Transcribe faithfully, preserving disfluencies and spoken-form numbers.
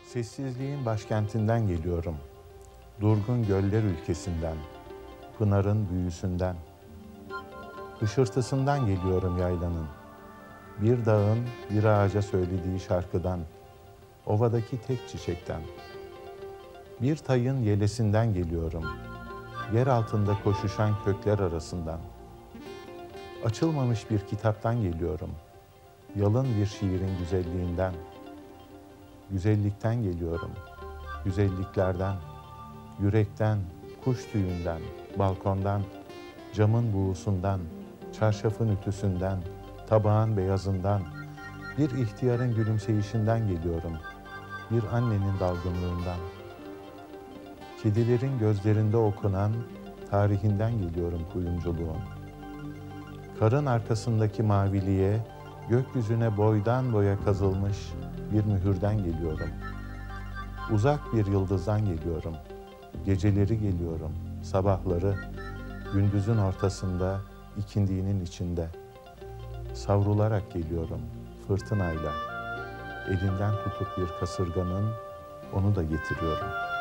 Sessizliğin başkentinden geliyorum. Durgun göller ülkesinden, pınarın büyüsünden. Hışırtısından geliyorum yaylanın. Bir dağın bir ağaca söylediği şarkıdan, ovadaki tek çiçekten. Bir tayın yelesinden geliyorum. Yer altında koşuşan kökler arasından. Açılmamış bir kitaptan geliyorum. Yalın bir şiirin güzelliğinden. Güzellikten geliyorum. Güzelliklerden, yürekten, kuş tüyünden, balkondan, camın buğusundan, çarşafın ütüsünden, tabağın beyazından, bir ihtiyarın gülümseyişinden geliyorum. Bir annenin dalgınlığından. Kedilerin gözlerinde okunan tarihinden geliyorum kuyumculuğun. Karın arkasındaki maviliğe, gökyüzüne boydan boya kazılmış bir mühürden geliyorum. Uzak bir yıldızdan geliyorum. Geceleri geliyorum, sabahları, gündüzün ortasında, ikindinin içinde. Savrularak geliyorum, fırtınayla. Elinden tutup bir kasırganın, onu da getiriyorum.